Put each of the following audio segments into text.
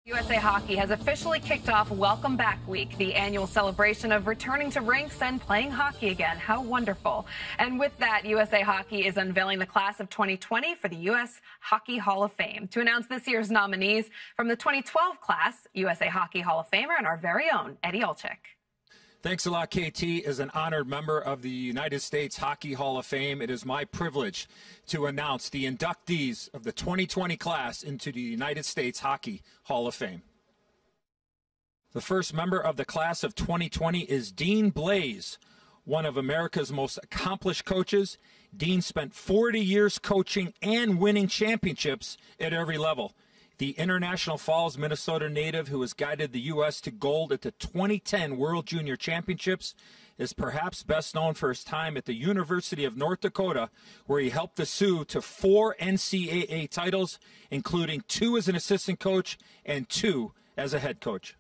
USA Hockey has officially kicked off Welcome Back Week, the annual celebration of returning to rinks and playing hockey again. How wonderful. And with that, USA Hockey is unveiling the class of 2020 for the U.S. Hockey Hall of Fame. To announce this year's nominees from the 2012 class, USA Hockey Hall of Famer and our very own Eddie Olczyk. Thanks a lot, KT. As an honored member of the United States Hockey Hall of Fame, it is my privilege to announce the inductees of the 2020 class into the United States Hockey Hall of Fame. The first member of the class of 2020 is Dean Blais, one of America's most accomplished coaches. Dean spent 40 years coaching and winning championships at every level. The International Falls, Minnesota native who has guided the U.S. to gold at the 2010 World Junior Championships is perhaps best known for his time at the University of North Dakota, where he helped the Sioux to 4 NCAA titles, including 2 as an assistant coach and 2 as a head coach.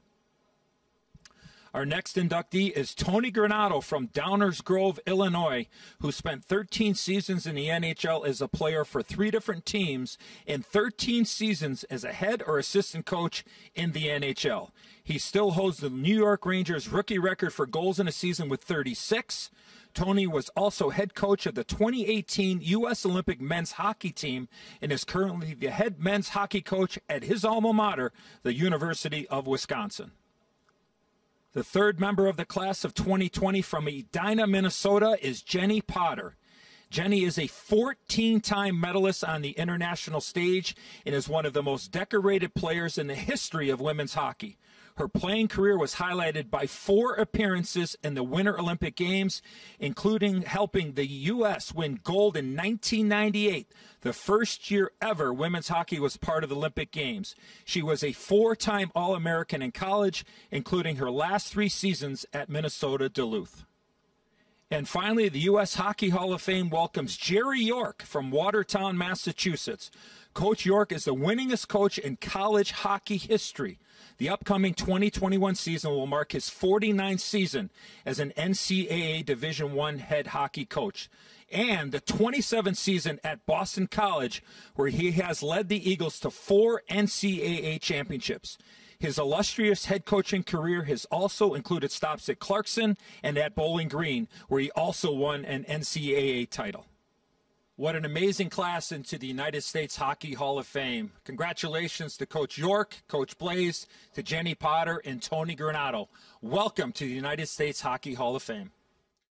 Our next inductee is Tony Granato from Downers Grove, Illinois, who spent 13 seasons in the NHL as a player for 3 different teams and 13 seasons as a head or assistant coach in the NHL. He still holds the New York Rangers rookie record for goals in a season with 36. Tony was also head coach of the 2018 U.S. Olympic men's hockey team and is currently the head men's hockey coach at his alma mater, the University of Wisconsin. The third member of the class of 2020 from Edina, Minnesota is Jenny Potter. Jenny is a 14-time medalist on the international stage and is one of the most decorated players in the history of women's hockey. Her playing career was highlighted by 4 appearances in the Winter Olympic Games, including helping the U.S. win gold in 1998, the first year ever women's hockey was part of the Olympic Games. She was a 4-time All-American in college, including her last 3 seasons at Minnesota Duluth. And finally, the U.S. Hockey Hall of Fame welcomes Jerry York from Watertown, Massachusetts. Coach York is the winningest coach in college hockey history. The upcoming 2021 season will mark his 49th season as an NCAA Division I head hockey coach, and the 27th season at Boston College, where he has led the Eagles to 4 NCAA championships. His illustrious head coaching career has also included stops at Clarkson and at Bowling Green, where he also won an NCAA title. What an amazing class into the United States Hockey Hall of Fame. Congratulations to Coach York, Coach Blais, to Jenny Potter, and Tony Granato. Welcome to the United States Hockey Hall of Fame.